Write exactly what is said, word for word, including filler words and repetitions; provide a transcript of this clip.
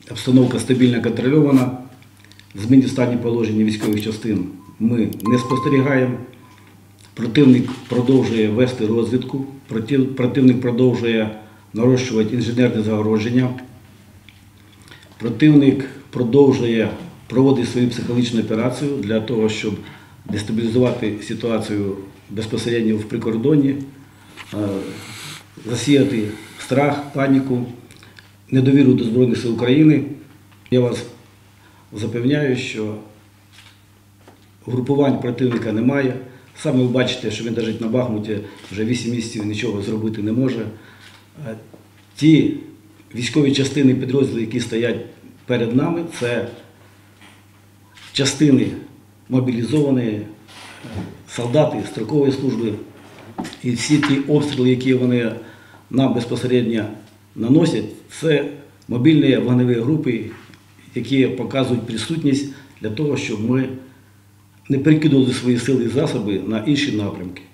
обстановка стабільно контрольована, змін в стані положення військових частин ми не спостерігаємо. Противник продовжує вести розвідку, противник продовжує нарощувати інженерне загородження, противник продовжує проводити свою психологічну операцію для того, щоб дестабілізувати ситуацію безпосередньо в прикордонні, засіяти страх, паніку, недовіру до Збройних сил України. Я вас запевняю, що групувань противника немає. Саме ви бачите, що він навіть на Бахмуті вже вісім місяців нічого зробити не може. Ті військові частини, підрозділи, які стоять перед нами, це частини мобілізовані, солдати строкової служби. І всі ті обстріли, які вони нам безпосередньо наносять, це мобільні вогневі групи, які показують присутність для того, щоб ми не перекидували свої сили і засоби на інші напрямки.